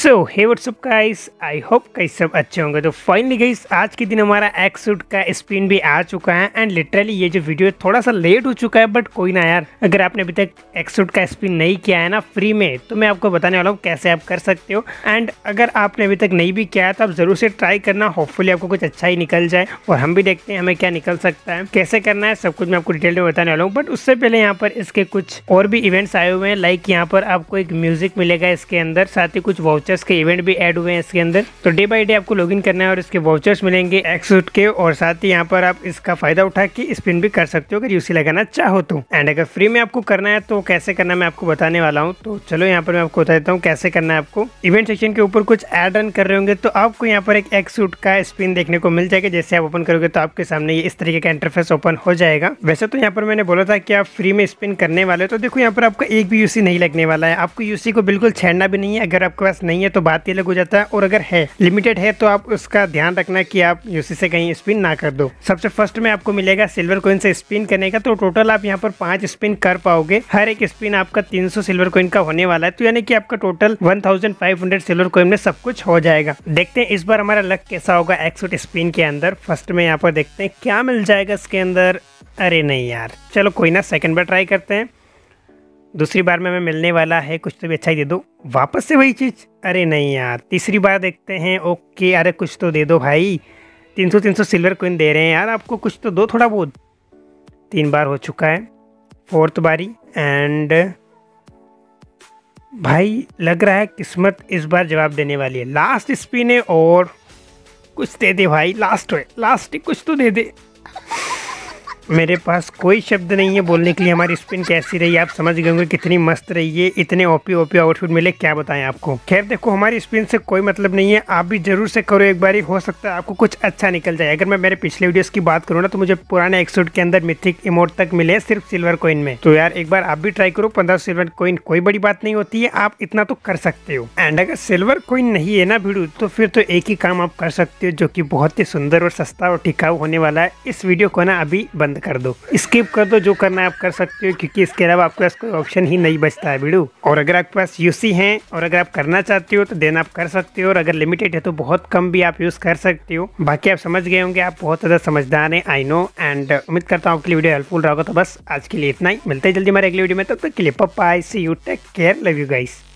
So hey WhatsApp guys, I hope guys सब अच्छे होंगे। तो फाइनली गाइस आज के दिन हमारा एक्सूट का स्पिन भी आ चुका है एंड लिटरली ये जो वीडियो है थोड़ा सा लेट हो चुका है, बट कोई ना यार, अगर आपने अभी तक एक्सूट का स्पिन नहीं किया है ना फ्री में, तो मैं आपको बताने वाला हूँ कैसे आप कर सकते हो। एंड अगर आपने अभी तक नहीं भी किया है तो आप जरूर से ट्राई करना, होपफुली आपको कुछ अच्छा ही निकल जाए और हम भी देखते हैं हमें क्या निकल सकता है, कैसे करना है, सब कुछ मैं आपको डिटेल में बताने वाला हूँ। बट उससे पहले यहाँ पर इसके कुछ और भी इवेंट्स आए हुए हैं, लाइक यहाँ पर आपको एक म्यूजिक मिलेगा इसके अंदर, साथ ही कुछ वाउचर्स के इवेंट भी ऐड हुए हैं इसके अंदर। तो डे बाय डे आपको लॉगिन करना है और इसके वाउचर्स मिलेंगे एक्सूट के, और साथ ही यहाँ पर आप इसका फायदा उठा के स्पिन भी कर सकते हो अगर यूसी लगाना चाहो तो। एंड अगर फ्री में आपको करना है तो कैसे करना मैं आपको बताने वाला हूँ। तो चलो यहाँ पर मैं आपको बता देता हूँ कैसे करना है। आपको इवेंट सेक्शन के ऊपर कुछ ऐड रन कर रहे होंगे तो आपको यहाँ पर एक एक्सूट का स्पिन देखने को मिल जाएगा। जैसे आप ओपन करोगे तो आपके सामने ये इस तरीके का इंटरफेस ओपन हो जाएगा। वैसे तो यहाँ पर मैंने बोला था कि आप फ्री में स्पिन करने वाले, तो देखो यहाँ पर आपका एक भी यूसी नहीं लगने वाला है, आपको यूसी को बिल्कुल छेड़ना भी नहीं है। अगर आपके पास नहीं है तो बात ये अलग हो जाता है, और अगर है लिमिटेड है तो आप उसका ध्यान रखना कि आप यूसी से कहीं स्पिन ना कर दो। सबसे फर्स्ट में आपको मिलेगा सिल्वर कॉइन से स्पिन करने का, तो टोटल आप यहाँ पर 5 स्पिन कर पाओगे। हर एक स्पिन आपका 300 सिल्वर कॉइन का होने वाला है, तो यानी कि आपका टोटल 1500 सिल्वर कॉइन में सब कुछ हो जाएगा। देखते हैं इस बार हमारा लक कैसा होगा एक्सूट स्पिन के अंदर। फर्स्ट में यहाँ पर देखते हैं क्या मिल जाएगा इसके अंदर। अरे नहीं यार, चलो कोई ना, सेकंड बार ट्राई करते हैं। दूसरी बार में हमें मिलने वाला है कुछ तो भी अच्छा ही दे दो, वापस से वही चीज़। अरे नहीं यार, तीसरी बार देखते हैं। ओके, अरे कुछ तो दे दो भाई, 300 सिल्वर कॉइन दे रहे हैं यार, आपको कुछ तो दो थोड़ा बहुत। 3 बार हो चुका है, 4th बारी। एंड भाई लग रहा है किस्मत इस बार जवाब देने वाली है। लास्ट स्पिन है और कुछ दे दे भाई, लास्ट है, लास्ट है, कुछ तो दे दे। मेरे पास कोई शब्द नहीं है बोलने के लिए हमारी स्पिन कैसी रही। आप समझ गए होंगे कितनी मस्त रही है, इतने ओपी आउटफिट मिले, क्या बताएं आपको। खैर देखो, हमारी स्पिन से कोई मतलब नहीं है, आप भी जरूर से करो एक बारी, हो सकता है आपको कुछ अच्छा निकल जाए। अगर मैं मेरे पिछले वीडियोस की बात करूँ ना, तो मुझे पुराने एक्सूट के अंदर मिथिक इमोट तक मिले सिर्फ सिल्वर कॉइन में। तो यार एक बार आप भी ट्राई करो, 15 सिल्वर कॉइन कोई बड़ी बात नहीं होती है, आप इतना तो कर सकते हो। एंड अगर सिल्वर कॉइन नहीं है ना वीडियो, तो फिर तो एक ही काम आप कर सकते हो जो कि बहुत ही सुंदर और सस्ता और टिकाऊ होने वाला है। इस वीडियो को ना अभी बंद कर दो, स्किप कर दो, जो करना है आप कर सकते हो, क्योंकि इसके अलावा आपके पास कोई ऑप्शन ही नहीं बचता है वीडियो। और अगर आपके पास यूसी है और अगर आप करना चाहते हो तो देन आप कर सकते हो, और अगर लिमिटेड है तो बहुत कम भी आप यूज कर सकते हो। बाकी आप समझ गए होंगे, आप बहुत ज़्यादा समझदार हैं, आई नो। एंड उम्मीद करता हूँ आपके लिए वीडियो हेल्पफुल रहा होगा। तो बस आज के लिए इतना ही, मिलते हैं जल्दी हमारे अगली वीडियो में, तब तक के लिए bye, see you, take care, love you guys.